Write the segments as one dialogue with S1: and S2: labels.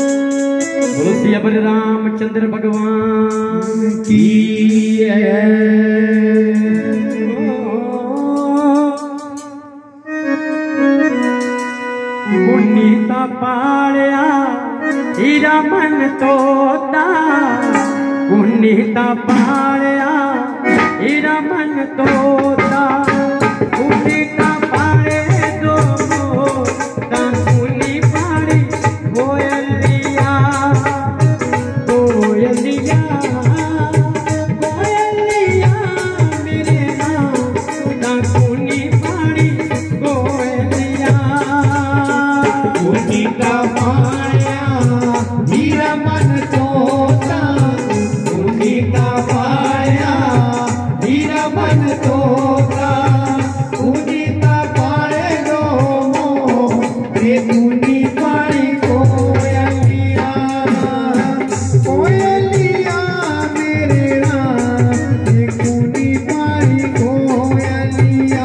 S1: बोलो सिया बर रामचंद्र भगवान की पुनीता पालिया हीरा मन तोता पुनीता पालिया हीरा मन तोता पुनीता पाले दो पुनी पाली गोयलिया गोयलिया गोयलिया मेरे नाम पुनी पाली गोयलिया
S2: पुनीता पालिया हीरा मन तोता पुनीता पालिया हीरा मन तोता पुनीता पाले दो रे पुनी पाली गोयलिया गोयलिया मेरे राम रे पुनी पाली गोयलिया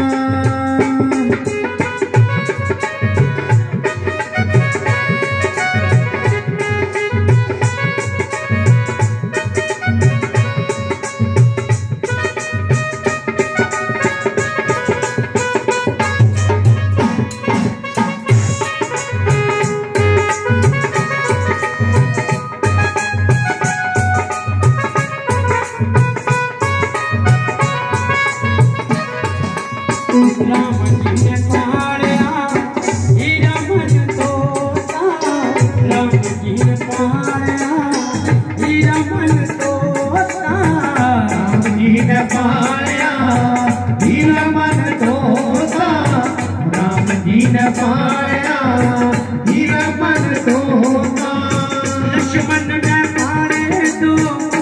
S1: राम जी ने पालिया हीरा मन तोता राम जी ने पालिया हीरा मन तोता
S2: राम जी ने पालिया हीरा मन तोता राम जी ने पालिया हीरा मन तोता
S1: लक्ष्मण ने पाले दो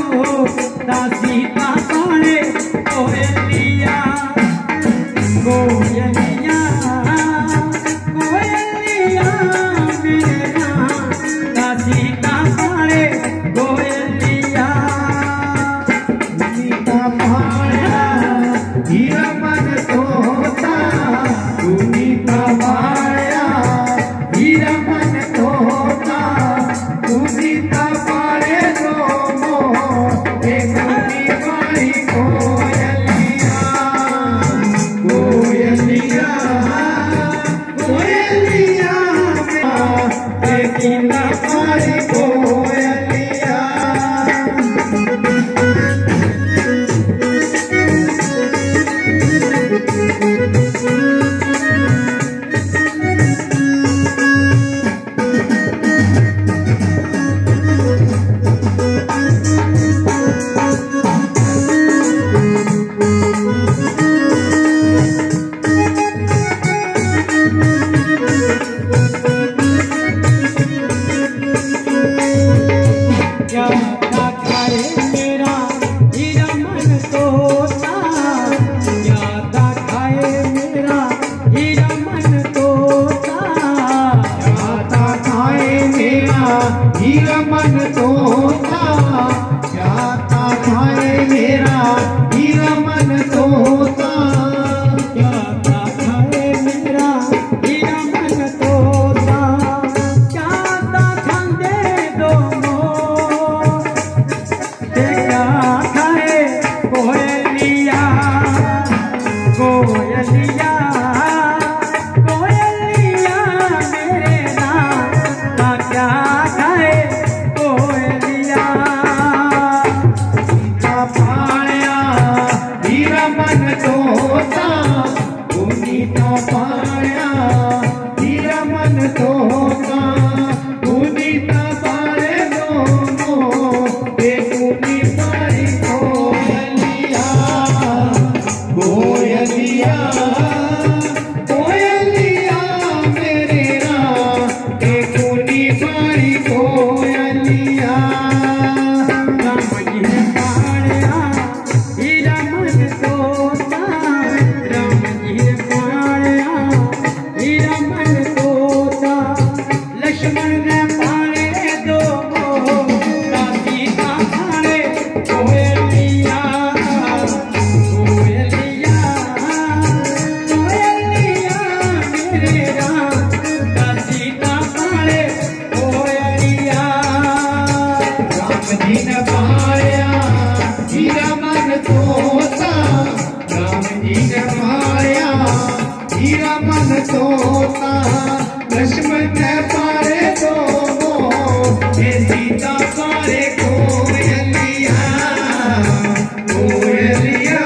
S1: सीता पाले गोयलिया गोयलिया गोयलिया मेरे नाम सीता पाले गोयलिया
S2: पुनीता पालिया हीरा मन तोता पुनीता पालिया हीरा मन तोता पुनीता पाले दो एक पुनी पाली गोयलिया गोयलिया गोयलिया पुनीता पाली गोयलिया
S1: क्या खाए मेरा हीरा मन तोता क्या खाए मेरा हीरा मन तोता
S2: जाता खाए मेरा हीरा मन तोता जाता खाए मेरा हीरा मन तोता
S1: क्या खाए मेरा हीरा मन तोता क्या खांदे दो क्या खाए गोयलिया गोयलिया गोयलिया मेरे नाम क्या खाए गोयलिया
S2: पुनीता पालिया हीरा मन तोता पुनीता पालिया हीरा मन तोता पुनीता पाले दो पुनी पाली गोयलिया गोयलिया गोयलिया मेरे राम पुनी पाली गोयलिया
S1: राम जी ने पालिया हीरा मन तोता राम जी ने पालिया हीरा मन तोता लक्ष्मण ने पाले दो सीता पाले गोयलिया गोयलिया गोयलिया मेरे राम सीता पाले गोयलिया
S2: सीता पारे कोयलिया कोयलिया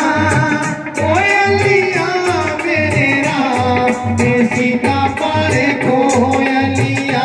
S2: कोयलिया मेरे राम सीता पारे कोयलिया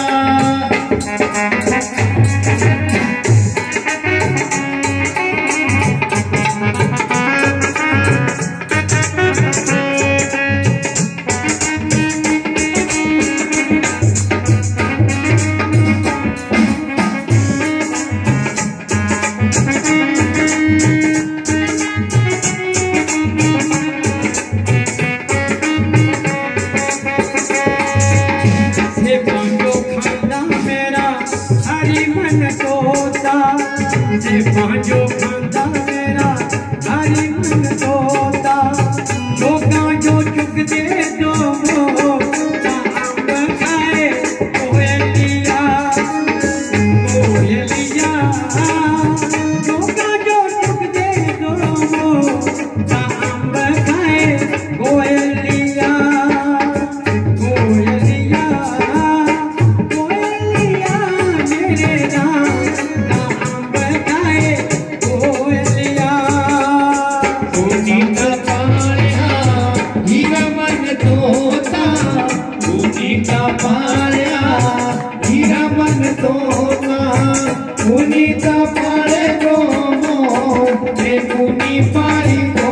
S1: जे पांजो खांदा मेरा हरी मन तोता लोगा जो चुक दे दो अंब खाए कोयलिया कोयलिया लोगा जो चुक दे दो अंब खाए कोयलिया कोयलिया कोयलिया मेरे राम
S2: पुनीता पारे को मो पुनी पारी